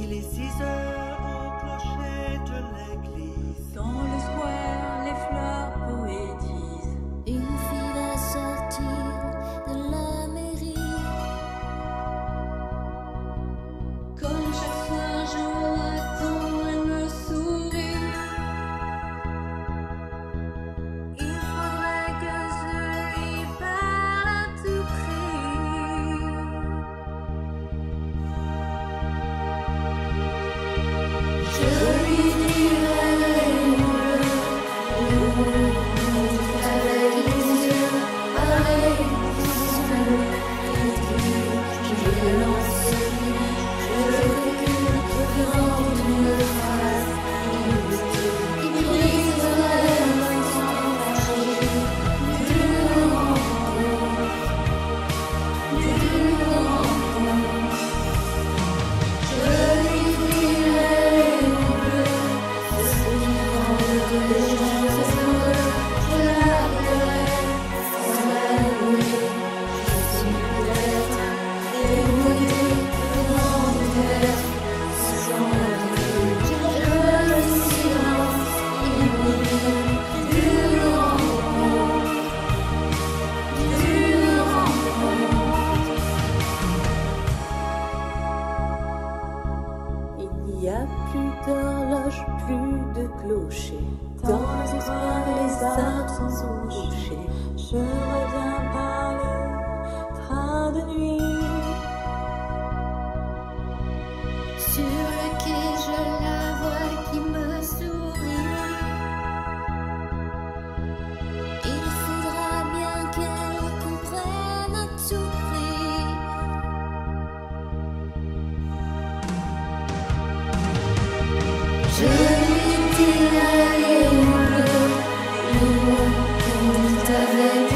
Il est 6 heures au clocher de l'église. Dans le square, les fleurs poétisent. Une fille va sortir de la mairie. Comme chaque soir, je l'attends, elle me sourit. Il faudrait que je lui parle à tout prix. Je lui dirai les mots avec les yeux, avec je lance je recule devant une phrase. Il briserait l'instant magique d'une rencontre. Je lui dirai les mots bleus, ce vivant de gens heureux. Je l'appellerai sans l'avouer. Je suis peut-être dégoûtée devant terre, sans l'avouer. Je le silence immobile d'une rencontre. Il n'y a plus d'horloge, plus de clocher. Dans les espoirs, les arbres sont couchés. Je reviens par le train de nuit. Sur le quai, je la vois qui me sourit. Il faudra bien qu'elle comprenne à tout prix. Je lui dirai les mots bleus, les mots qu'on dit avec